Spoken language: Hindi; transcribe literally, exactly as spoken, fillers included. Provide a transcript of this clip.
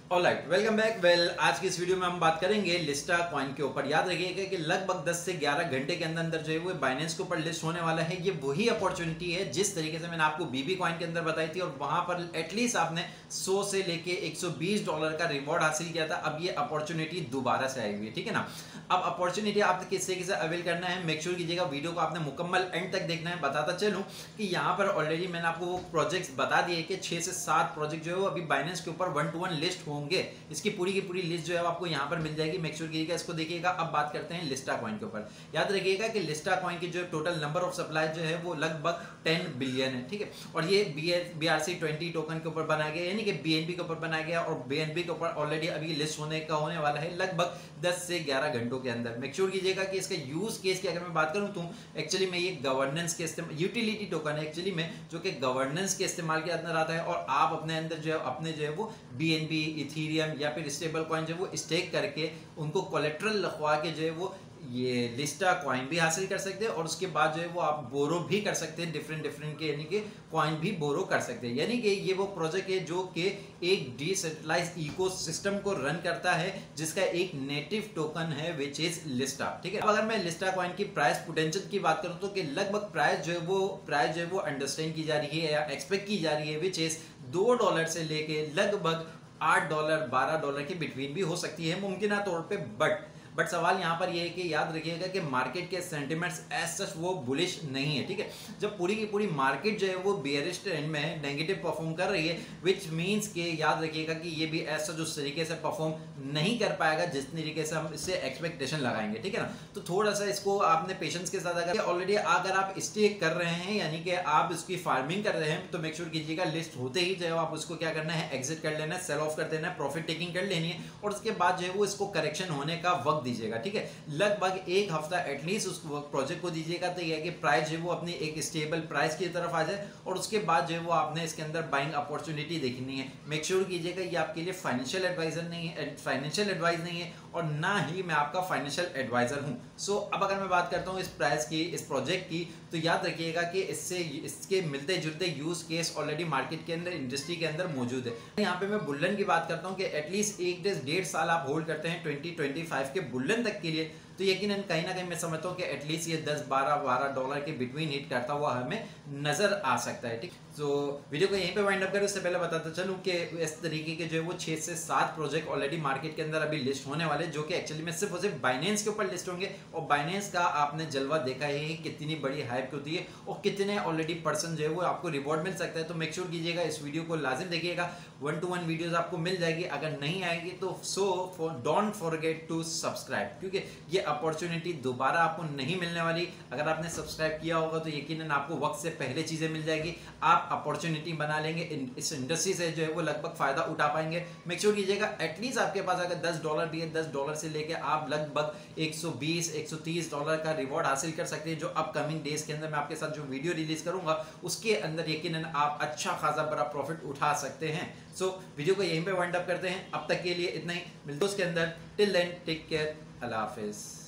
Alright, welcome back. वेल आज की इस वीडियो में हम बात करेंगे लिस्टा कॉइन के ऊपर। याद रखिएगा कि लगभग दस से ग्यारह घंटे के अंदर अंदर जो है वो बाइनेंस के ऊपर लिस्ट होने वाला है। ये वही अपॉर्चुनिटी है जिस तरीके से मैंने आपको बीबी कॉइन के अंदर बताई थी और वहां पर एटलीस्ट आपने सौ से लेके एक सौ बीस डॉलर का रिवॉर्ड हासिल किया था। अब ये अपॉर्चुनिटी दोबारा से आई हुई है, ठीक है ना। अब अपॉर्चुनिटी आप किस तरीके से अवेल करना है, मेक श्योर कीजिएगा वीडियो को आपने मुकम्मल एंड तक देखना है। बताता चलूं कि यहाँ पर ऑलरेडी मैंने आपको वो प्रोजेक्ट्स बता दिए कि छह से सात प्रोजेक्ट जो है वो अभी बाइनेंस के ऊपर वन टू वन लिस्ट होंगे। इसकी पूरी की पूरी लिस्ट जो है आपको यहाँ पर मिल जाएगी, मेक श्योर कीजिएगा इसको देखिएगा। अब बात करते हैं लिस्टा कॉइन के ऊपर। याद रखिएगा कि लिस्टा कॉइन की जो टोटल नंबर ऑफ सप्लाई जो है वो लगभग टेन बिलियन है, ठीक है। और ये B R C twenty token के ऊपर बनाया गया, यानी कि बीएनबी के ऊपर बनाया गया और बीएनबी के ऊपर ऑलरेडी अभी लिस्ट होने का होने वाला है लगभग दस से ग्यारह घंटों के अंदर। मेक श्योर कीजिएगा कि इसका यूज केस की अगर मैं बात करूं तो एक्चुअली में ये गवर्नेंस के इस्तेमाल, यूटिलिटी टोकन है एक्चुअली में, जो कि गवर्नेंस के इस्तेमाल के अंदर आता है और आप अपने अंदर जो है अपने जो है वो बीएनबी, इथेरियम या फिर स्टेबल कॉइन जो है वो स्टेक करके उनको कोलेट्रल रखवा के जो है वो ये लिस्टा कॉइन भी हासिल कर सकते हैं और उसके बाद जो है वो आप बोरो भी कर सकते हैं, डिफरेंट डिफरेंट के यानी कि कॉइन भी बोरो कर सकते हैं। यानी कि ये वो प्रोजेक्ट है जो कि एक डिसेंट्रलाइज्ड इकोसिस्टम को रन करता है जिसका एक नेटिव टोकन है विच इज लिस्टा, ठीक है। अब अगर मैं लिस्टा कॉइन की प्राइस पोटेंशियल की बात करूं तो कि लगभग प्राइस जो है वो प्राइस जो है वो अंडरस्टैंड की जा रही है या एक्सपेक्ट की जा रही है विच इज दो डॉलर से लेके लगभग आठ डॉलर बारह डॉलर के बिटवीन भी हो सकती है मुमकिन तौर पे। बट बट सवाल यहाँ पर यह है कि याद रखिएगा कि मार्केट के सेंटिमेंट्स एज सच वो बुलिश नहीं है, ठीक है। जब पूरी की पूरी मार्केट जो है वो बेयरिश ट्रेंड में है, नेगेटिव परफॉर्म कर रही है, विच मींस कि याद रखिएगा कि ये भी एज सच उस तरीके से परफॉर्म नहीं कर पाएगा जिस तरीके से हम इससे एक्सपेक्टेशन लगाएंगे, ठीक है ना। तो थोड़ा सा इसको आपने पेशेंस के साथ, अगर ऑलरेडी अगर आप स्टेक कर रहे हैं यानी कि आप इसकी फार्मिंग कर रहे हैं तो मेक श्योर कीजिएगा लिस्ट होते ही जो है आप उसको क्या करना है, एग्जिट कर लेना है, सेल ऑफ कर देना है, प्रॉफिट टेकिंग कर लेनी है और उसके बाद जो है वो इसको करेक्शन होने का वक्त दीजिएगा, ठीक है। लगभग एक हफ्ता एटलीस्ट उस प्रोजेक्ट को दीजिएगा तो यह है कि प्राइस जो है वो अपनी एक स्टेबल प्राइस की तरफ आ जाए और उसके बाद जो है वो आपने इसके अंदर बाइंग अपॉर्चुनिटी देखनी है। मेक श्योर कीजिएगा ये आपके लिए फाइनेंशियल एडवाइजर नहीं है, फाइनेंशियल एडवाइस नहीं है और ना ही मैं आपका फाइनेंशियल एडवाइजर हूं। सो so, अब अगर मैं बात करता हूं इस प्राइस की, इस प्रोजेक्ट की, तो याद रखिएगा कि इससे इसके मिलते जुलते यूज केस ऑलरेडी मार्केट के अंदर, इंडस्ट्री के अंदर मौजूद है। यहाँ पे मैं बुल्लन की बात करता हूँ कि एटलीस्ट एक डेढ़ साल आप होल्ड करते हैं ट्वेंटी ट्वेंटी फाइव के बुल्लन तक के लिए, तो यकीनन कहीं ना कहीं मैं समझता हूँ कि एटलीस्ट ये दस बारह बारह डॉलर के बिटवीन हिट करता हुआ हमें नजर आ सकता है, ठीक। तो वीडियो को यहीं पे वाइंड अप करें उससे पहले बताता चलूं कि इस तरीके के जो है वो छह से सात प्रोजेक्ट ऑलरेडी मार्केट के अंदर अभी लिस्ट होने वाले, जो कि एक्चुअली में सिर्फ और सिर्फ बाइनेंस के ऊपर लिस्ट होंगे और बाइनेंस का आपने जलवा देखा ही कितनी बड़ी हाइप होती है और कितने ऑलरेडी पर्सन जो है वो आपको रिवॉर्ड मिल सकता है। तो मेक श्योर कीजिएगा इस वीडियो को लाजिम देखिएगा, वन टू वन वीडियोस आपको मिल जाएगी। अगर नहीं आएगी तो so don't forget to subscribe, क्योंकि ये अपॉर्चुनिटी दोबारा आपको नहीं मिलने वाली। अगर आपने सब्सक्राइब किया होगा तो यकीनन आपको वक्त से पहले चीजें मिल जाएगी, आप अपॉर्चुनिटी बना लेंगे, इस इंडस्ट्री से जो है वो लगभग फायदा उठा पाएंगे। मेक श्योर कीजिएगा एटलीस्ट आपके पास अगर दस डॉलर भी है, दस डॉलर से लेके आप लगभग एक सौ बीस एक सौ तीस डॉलर का रिवॉर्ड हासिल कर सकते हैं, जो अपकमिंग डेज के अंदर मैं आपके साथ जो वीडियो रिलीज करूंगा उसके अंदर यकीनन आप अच्छा खासा बड़ा प्रॉफिट उठा सकते हैं। सो so, वीडियो को यहीं पे वाइंड अप करते हैं। अब तक के लिए इतना ही, मिलते हैं उसके अंदर। Till then take care, Allah हाफिज।